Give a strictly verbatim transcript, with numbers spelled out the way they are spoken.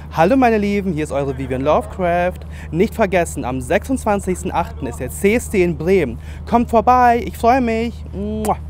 Hallo meine Lieben, hier ist eure Vivian Lovecraft. Nicht vergessen, am sechsundzwanzigsten achten ist der C S D in Bremen. Kommt vorbei, ich freue mich. Mua.